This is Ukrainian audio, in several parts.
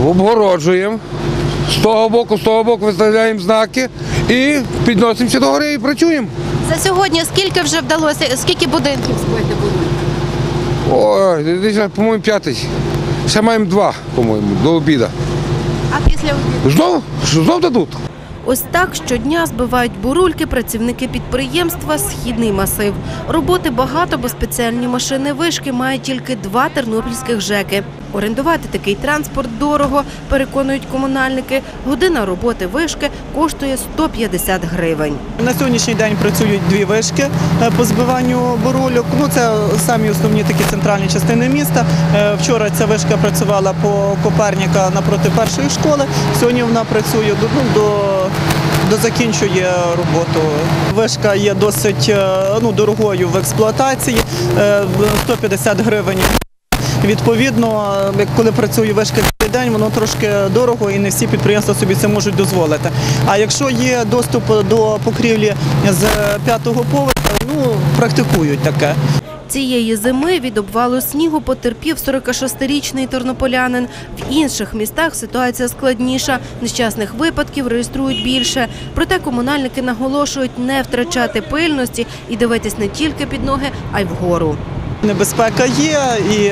обгороджуємо, з того боку виставляємо знаки і підносимося до гори і працюємо. За сьогодні скільки вже вдалося, скільки будинків збити бурульки? Ой, десь, по-моєму, 5. Ще маємо 2, по-моєму, до обіду. А після обіду? Знов дадуть. Ось так щодня збивають бурульки працівники підприємства «Східний масив». Роботи багато, бо спеціальні машини-вишки мають тільки 2 тернопільських ЖЕКи. Орендувати такий транспорт дорого, переконують комунальники. Година роботи вишки коштує 150 гривень. На сьогоднішній день працюють 2 вишки по збиванню бурульок. Це самі основні такі центральні частини міста. Вчора ця вишка працювала по Коперніка напроти першої школи. Сьогодні вона працює закінчує роботу. Вишка є досить дорогою в експлуатації, 150 гривень. Відповідно, коли працює вишка цей день, воно трошки дорого і не всі підприємства собі це можуть дозволити. А якщо є доступ до покрівлі з 5-го поверху, практикують таке. Цієї зими від обвалу снігу потерпів 46-річний тернополянин. В інших містах ситуація складніша. Нещасних випадків реєструють більше. Проте комунальники наголошують не втрачати пильності і дивитись не тільки під ноги, а й вгору. Небезпека є, і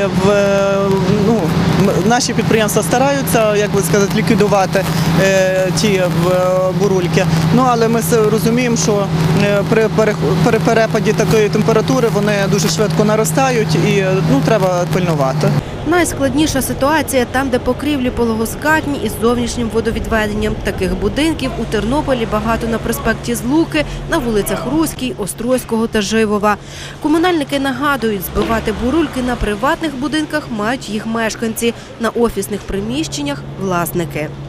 наші підприємства стараються, ліквідувати ті бурульки. Але ми розуміємо, що при перепаді такої температури вони дуже швидко наростають і треба пильнувати. Найскладніша ситуація там, де покрівлі пологоскатні із зовнішнім водовідведенням. Таких будинків у Тернополі багато на проспекті Злуки, на вулицях Руській, Острозького та Живова. Комунальники нагадують, збивати бурульки на приватних будинках мають їх мешканці, на офісних приміщеннях – власники.